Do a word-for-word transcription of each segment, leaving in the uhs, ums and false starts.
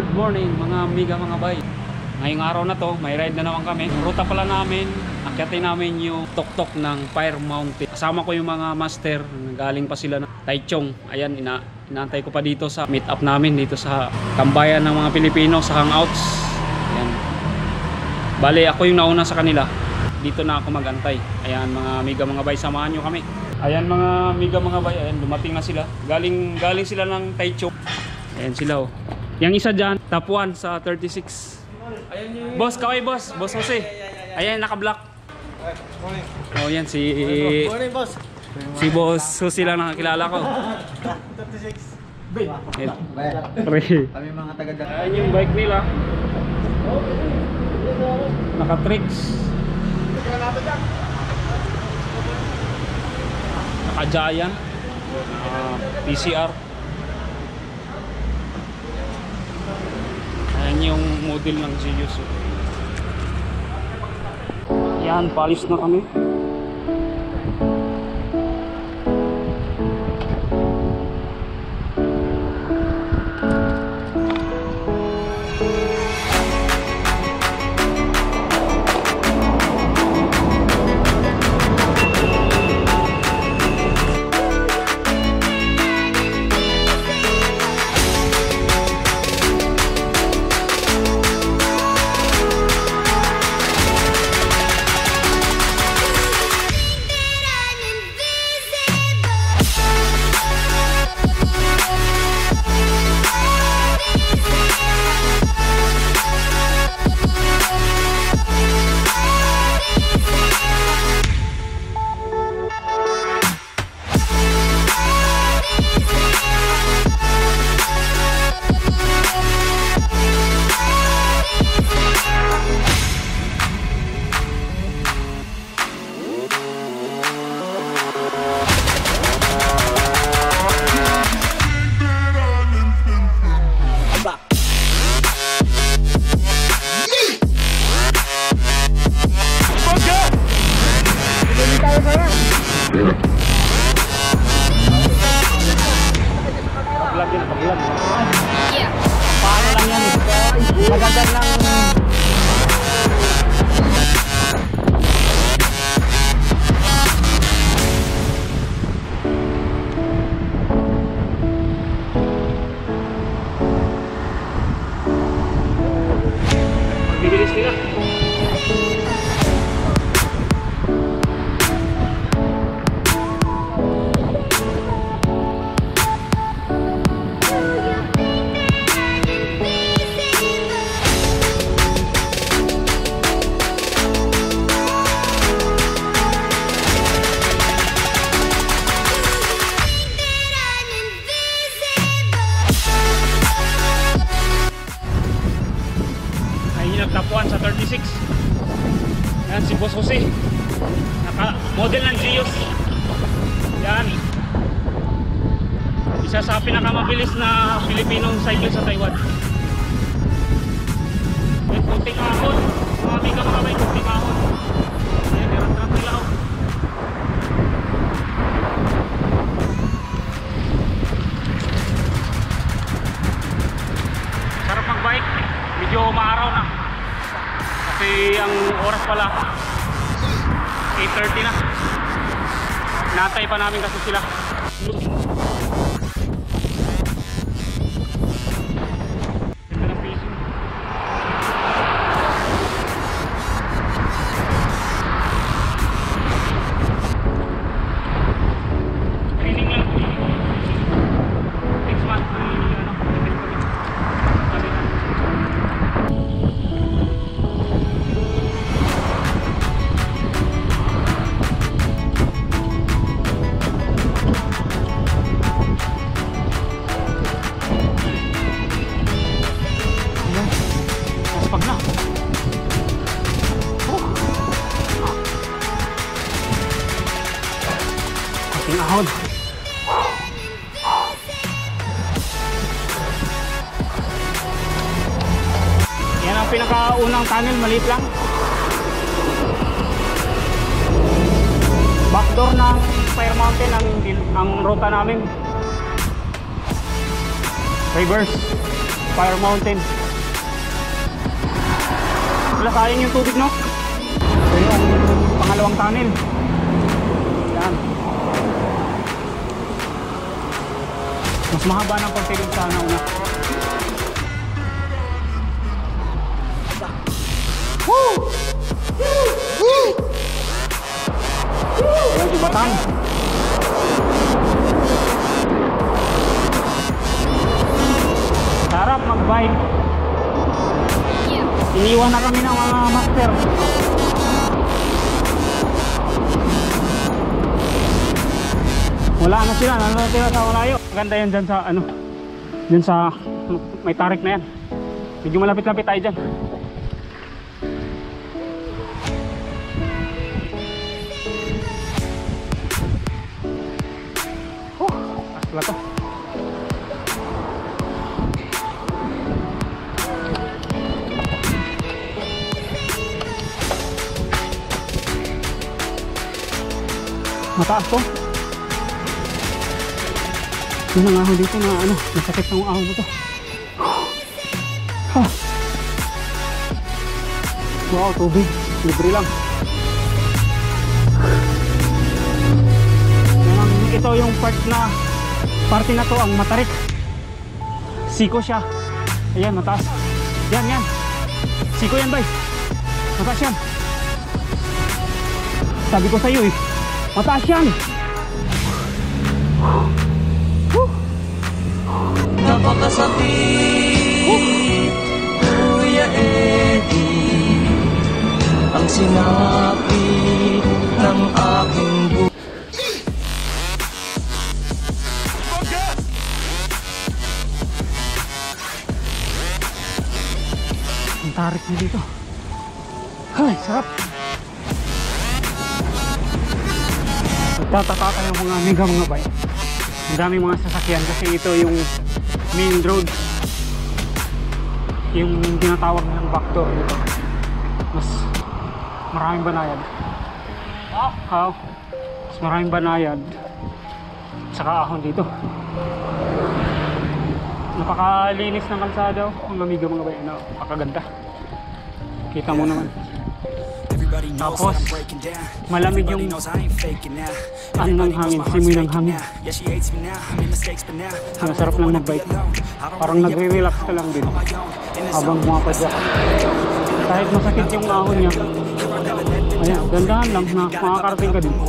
Good morning mga amiga, mga bay. Ngayong araw na to, may ride na naman kami. Ruta pala namin, akyatin namin yung tuktok ng Fire Mountain. Kasama ko yung mga master, galing pa sila ng Taichung. Ayan, ina inaantay ko pa dito sa meet up namin dito sa tambayan ng mga Pilipino sa Hangouts. Ayan. Bale, ako yung nauna sa kanila. Dito na ako magantay. Ayan mga amiga, mga bay, samahan nyo kami. Ayan mga amiga, mga bay, ayan, dumating na sila. Galing galing sila ng Taichung. Ayan sila oh. Yang isa dyan, top one sa thirty-six. Ayan, boss, kaway boss. Boss Jose. Ayan, naka-block. Oh, yan si... Morning, boss. Si boss Jose lang nakakilala ko. thirty-six. Ayan. Kami mga taga-dagat. Ayan yung bike nila. Naka-tricks. Naka-giant. Uh, P C R. Ayan yung model ng Zeus. Yan, palis na kami. Paano lang yan? Magagad lang. Magbibilis sila. Top one sa thirty-six. Yan si Boss Jose. Naka model ng Zeus. Yan. Isa sa pinakamabilis na Pilipinong cyclist sa Taiwan. Yan, kunting ahon. Mga amiga, mga bay, kunting ahon. Yan, nirat-rat nila oh. Sarap mag-bike. Medyo maaraw na. Kasi ang oras pala eight thirty na. Natay pa namin kasi sila. Ganda ng pacing. Training lang. Six months training lang. Ahon. Yan ang pinakaunang tunnel, maliit lang. Backdoor ng Fire Mountain ang, ang ruta namin. Reverse. Fire Mountain. Wala, sayang yung tubig, no? Ito yung pangalawang tunnel. Yan. Mas mahaba ng konti dun sa una. Woo! Woo! Ayan si Batang. Sarap mag-bike. Iniwan na kami ng mga master. Wala na sila, nanatira sa malayo. Maganda yan dyan sa ano, dyan sa may tarik na yan. Medyo malapit-lapit tayo dyan. Huh, asla to. Mataas to. Yun ang ahon dito na ano, masakit ng ahon dito. Huh. Wow, tubig. Libre lang. Yan ang, ito yung part na parte na to ang matarik. Siko siya. Ayan, mataas. Yan, yan. Siko yan, bay. Mataas yan. Sabi ko sa'yo eh. Mataas yan. Napakasakit, Kuya Eddie, ang sinabi ng aking buhay. Ang tarik na dito. Ay, sarap. Nagtataka tayo mga mega mga bay. Ang daming mga sasakyan kasi ito yung main road, yung tinatawag ng backdoor dito. Mas maraming banayad. How? Mas maraming banayad saka ahon dito. Napakalinis ng kalsada, ang amiga mga bay. Napakaganda. Kita mo naman. Tapos malamig yung ano ng hangin, simoy ng hangin. Masarap lang mag-bike. Parang nagre-relax ka lang din habang bumapadya. Kahit masakit yung ahon niya, ayan, gandahan lang na makakarating ka din.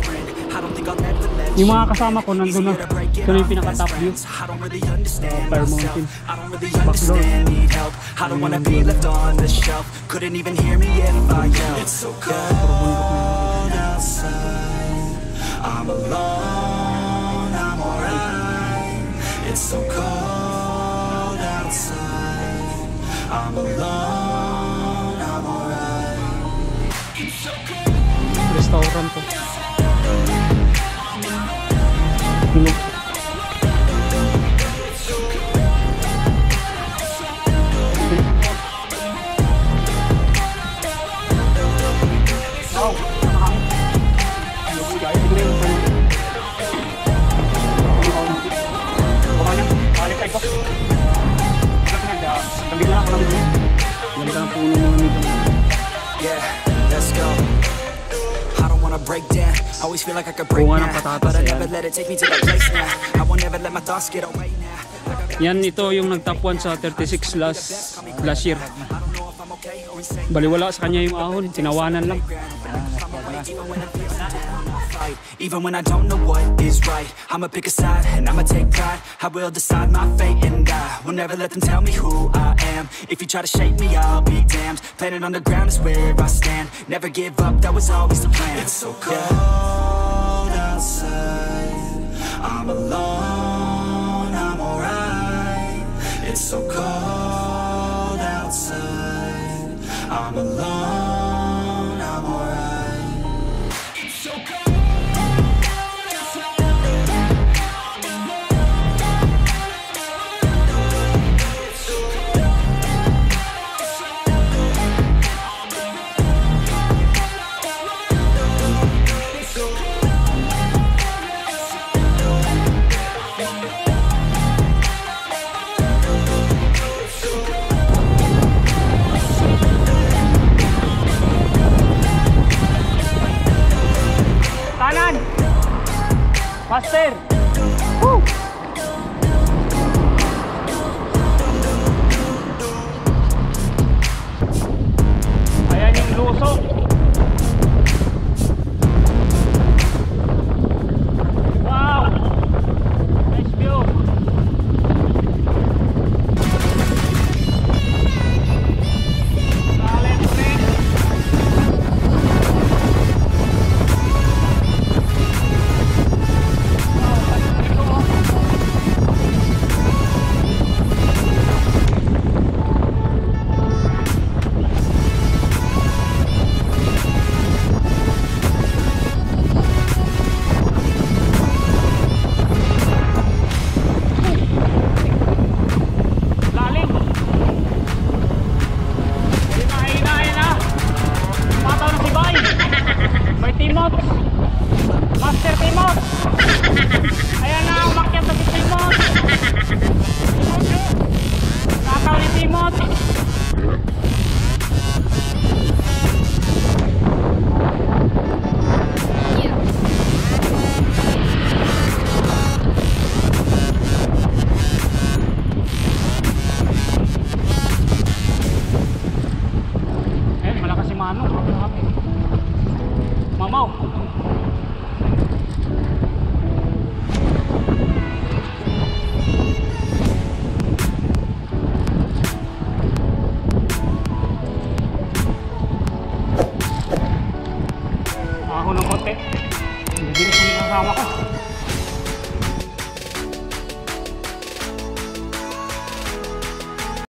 Yung mga kasama ko nandun na. Ito na yung pinaka-top view. uh, Fire Mountain backdoor. I don't wanna be left on the shelf. Couldn't even hear me if I yelled. It's so cold outside. I'm alone, I'm alright. It's so cold outside. I'm alone, I'm alright. Restaurant to. Pino. Yeah, let's go. I don't wanna break down. I always feel like I could break now, but I never let it take me to that place now. I won't ever let my thoughts get away now. Yan, ito yung nag-top one sa thirty-six last last year. Baliwala sa kanya yung ahon, tinawanan lang. Even when I don't know what is right, I'ma pick a side and I'ma take pride. I will decide my fate and I will never let them tell me who I am. If you try to shake me, I'll be damned. Planet on the ground is where I stand. Never give up, that was always the plan. It's so cold outside. I'm alone, I'm alright. It's so cold outside. I'm alone, I'm alright. It's so cold. kasama ko.